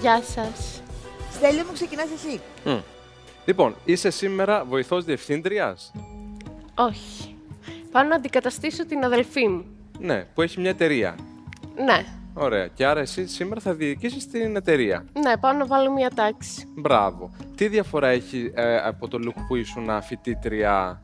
Γεια σας. Στέλιο μου, ξεκινάς εσύ. Λοιπόν, είσαι σήμερα βοηθός διευθύντριας. Όχι. Πάω να αντικαταστήσω την αδελφή μου. Ναι, που έχει μια εταιρεία. Ναι. Ωραία. Και άρα εσύ σήμερα θα διοικήσεις την εταιρεία. Ναι, πάω να βάλω μια τάξη. Μπράβο. Τι διαφορά έχει από το look που ήσουν φοιτήτρια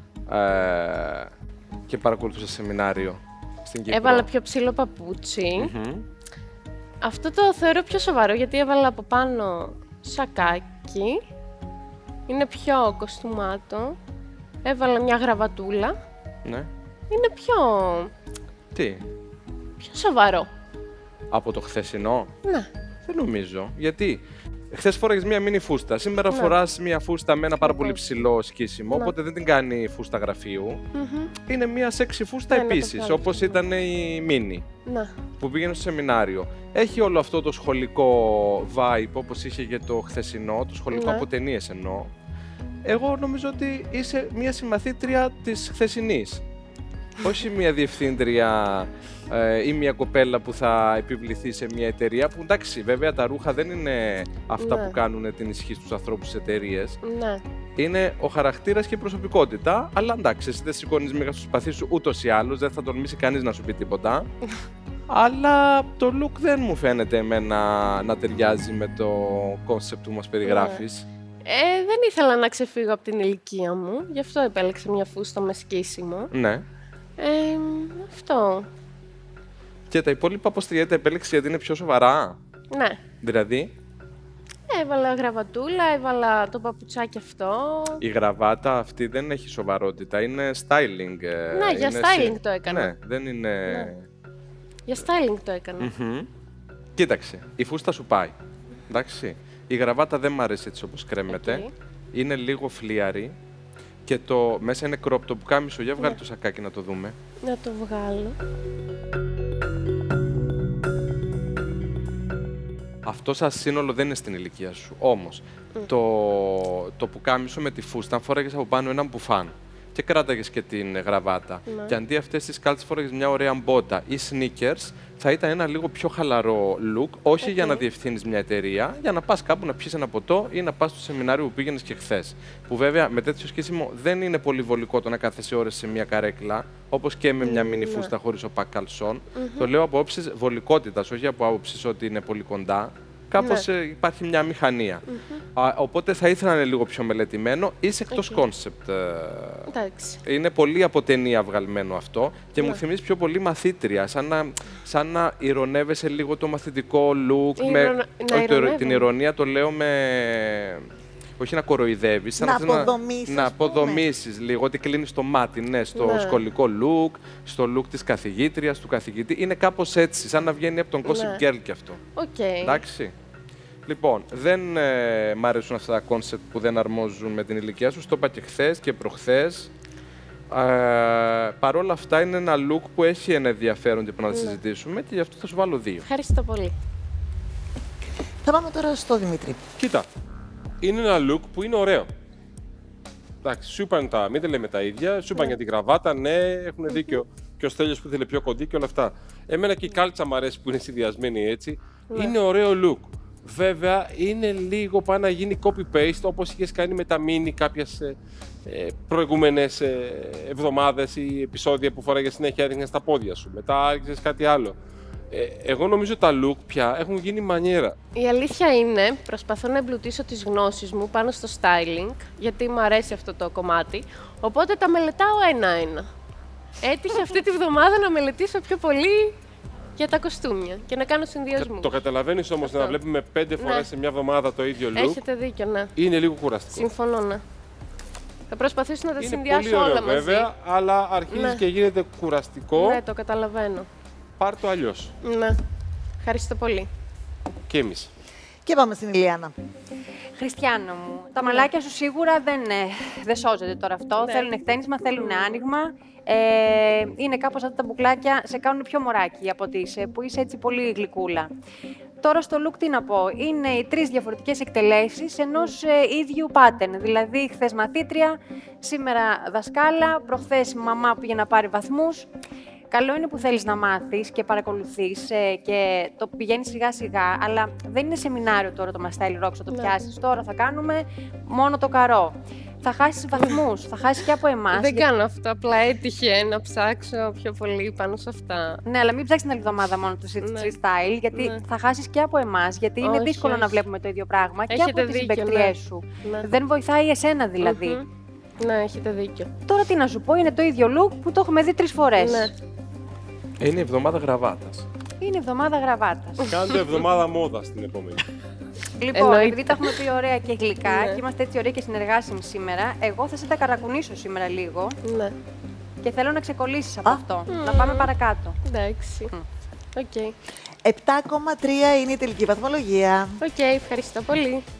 και παρακολουθούσε σεμινάριο στην Κύπρο? Έβαλα πιο ψηλό παπούτσι. Αυτό το θεωρώ πιο σοβαρό γιατί έβαλα από πάνω σακάκι. Είναι πιο κοστούμάτο. Έβαλα μια γραβατούλα. Ναι. Είναι πιο... Τι? πιο σοβαρό. Από το χθεσινό? Ναι. Δεν νομίζω. Γιατί χθες φόραγες μία μίνι φούστα. Σήμερα φοράς μία φούστα με ένα πάρα πολύ ψηλό σκίσιμο. Οπότε δεν την κάνει φούστα γραφείου. Είναι μία σεξι φούστα επίσης, όπως ήταν η μίνι. Ναι. Που πήγαινε στο σεμινάριο. Έχει όλο αυτό το σχολικό vibe όπως είχε και το χθεσινό, το σχολικό από ταινίες εννοώ. Εγώ νομίζω ότι είσαι μία συμμαθήτρια της χθεσινής. Όχι μία διευθύντρια ή μία κοπέλα που θα επιβληθεί σε μία εταιρεία. Που εντάξει, βέβαια τα ρούχα δεν είναι αυτά που κάνουν την ισχύ στους ανθρώπους στις εταιρείες. Ναι. Είναι ο χαρακτήρας και η προσωπικότητα. Αλλά εντάξει, εσύ δεν σηκώνεις μέγα στο σπαθί σου ούτως ή άλλως, δεν θα τολμήσει κανείς να σου πει τίποτα. Αλλά το look δεν μου φαίνεται εμένα να ταιριάζει με το concept που μας περιγράφεις. Δεν ήθελα να ξεφύγω από την ηλικία μου, γι' αυτό επέλεξα μια φούστα με σκίσιμο. Ναι. Αυτό. Και τα υπόλοιπα πώς τα επέλεξες γιατί είναι πιο σοβαρά? Ναι. Δηλαδή? Έβαλα γραβατούλα, έβαλα το παπουτσάκι αυτό. Η γραβάτα αυτή δεν έχει σοβαρότητα, είναι styling. Ναι, για styling το έκανα. Ναι, δεν είναι... Ναι. Για styling το έκανα. Κοίταξε, η φούστα σου πάει, εντάξει. Η γραβάτα δεν μ' αρέσει έτσι όπως κρέμεται. Είναι λίγο φλιαρή και το μέσα είναι crop το πουκάμισο. Για βγάλει το σακάκι να το δούμε. Να το βγάλω. Αυτό σαν σύνολο δεν είναι στην ηλικία σου. Όμως, το πουκάμισο με τη φούστα φόραγες από πάνω έναν μπουφάν και κράταγες και την γραβάτα. Και αντί αυτές τις κάλτσες φόραγες μια ωραία μπότα ή sneakers, θα ήταν ένα λίγο πιο χαλαρό look, όχι για να διευθύνεις μια εταιρεία, για να πας κάπου να πιεις ένα ποτό ή να πας στο σεμινάριο που πήγαινες και χθες. Που βέβαια με τέτοιο σκίσιμο δεν είναι πολύ βολικό το να κάθεσαι ώρες σε μια καρέκλα, όπως και με μια μίνι φούστα χωρίς οπακ καλσόν. Το λέω από άποψης βολικότητας, όχι από άποψης ότι είναι πολύ κοντά. Κάπως υπάρχει μια μηχανία. Οπότε θα ήθελα να είναι λίγο πιο μελετημένο. Είσαι εκτός concept. Είναι πολύ από ταινία βγαλμένο αυτό και μου θυμίζει πιο πολύ μαθήτρια. Σαν να ηρωνεύεσαι λίγο το μαθητικό look. Την ηρωνία το λέω με... Όχι να κοροϊδεύεις, να αποδομήσεις λίγο, ότι κλείνεις το μάτι, στο σχολικό look, στο look της καθηγήτριας, του καθηγητή. Είναι κάπως έτσι, σαν να βγαίνει από τον Gossip Girl και αυτό. Εντάξει. Λοιπόν, δεν μ' αρέσουν αυτά τα κόνσεπτ που δεν αρμόζουν με την ηλικία σου. Το είπα και χθες και προχθές. Παρ' όλα αυτά είναι ένα look που έχει ένα ενδιαφέρον και που να συζητήσουμε και γι' αυτό θα σου βάλω 2. Ευχαριστώ πολύ. Θα πάμε τώρα στο Δημήτρη. Κοίτα, είναι ένα look που είναι ωραίο. Εντάξει, σου είπαν μην τα λέμε τα ίδια, σου είπαν για την γραβάτα, ναι, έχουν δίκιο. Και ο Στέλιος που ήθελε πιο κοντή και όλα αυτά. Εμένα και η κάλτσα μου αρέσει που είναι συνδυασμένη έτσι. Είναι ωραίο look. Βέβαια, είναι λίγο πάει να γίνει copy-paste όπως είχες κάνει με τα mini κάποιες προηγούμενες εβδομάδες ή επεισόδια που φοράγες συνέχεια έδειχνες τα πόδια σου. Μετά άρχισες κάτι άλλο. Εγώ νομίζω τα look πια έχουν γίνει μανιέρα. Η αλήθεια είναι, προσπαθώ να εμπλουτίσω τις γνώσεις μου πάνω στο styling, γιατί μου αρέσει αυτό το κομμάτι, οπότε τα μελετάω ένα-ένα. Έτυχε αυτή τη βδομάδα να μελετήσω πιο πολύ για τα κοστούμια και να κάνω συνδυασμούς. Το καταλαβαίνεις όμως να βλέπουμε 5 φορές σε μια εβδομάδα το ίδιο look. Έχετε δίκιο, ναι. Είναι λίγο κουραστικό. Συμφωνώ, ναι. Θα προσπαθήσω να τα είναι συνδυάσω πολύ ωραίο, όλα μαζί. βέβαια, αλλά αρχίζει και γίνεται κουραστικό. Ναι, το καταλαβαίνω. Πάρ' το αλλιώς. Ναι. Ευχαριστώ πολύ. Και εμείς. Και πάμε στην Ηλιάνα. Χριστιανό μου, τα μαλάκια σου σίγουρα δεν σώζεται τώρα αυτό. Θέλουν χτένισμα, θέλουν άνοιγμα. Είναι κάπως αυτά τα μπουκλάκια, σε κάνουν πιο μωράκι από ότι είσαι, που είσαι έτσι πολύ γλυκούλα. Τώρα στο look τι να πω, είναι οι 3 διαφορετικές εκτελέσεις ενός ίδιου pattern. Δηλαδή, χθες μαθήτρια, σήμερα δασκάλα, προχθές μαμά που πήγε να πάρει βαθμούς. Καλό είναι που θέλεις να μάθεις και παρακολουθείς και το πηγαίνεις σιγά-σιγά, αλλά δεν είναι σεμινάριο τώρα το My Style Rocks, θα το πιάσεις. Τώρα θα κάνουμε μόνο το καρό. Θα χάσεις βαθμούς, θα χάσεις και από εμάς. Δεν κάνω αυτό, απλά έτυχε να ψάξω πιο πολύ πάνω σε αυτά. Ναι, αλλά μην ψάξεις την άλλη εβδομάδα μόνο το street style, γιατί θα χάσεις και από εμάς, γιατί είναι δύσκολο να βλέπουμε το ίδιο πράγμα και από τις συμπαικτριές σου. Δεν βοηθάει εσένα δηλαδή. Ναι, έχετε δίκιο. Τώρα τι να σου πω, είναι το ίδιο look που το έχουμε δει 3 φορές. Ναι. Είναι η εβδομάδα γραβάτας. Είναι εβδομάδα γραβάτας. Κάντε εβδομάδα μόδας την επόμενη. Λοιπόν, επειδή τα έχουμε πει ωραία και γλυκά και είμαστε έτσι ωραίοι και συνεργάσιμοι σήμερα, εγώ θα σε τα καρακουνήσω σήμερα λίγο. Ναι. Και θέλω να ξεκολλήσεις από αυτό. Να πάμε παρακάτω. Εντάξει. Οκ. 7,3 είναι η τελική βαθμολογία. Οκ, ευχαριστώ πολύ.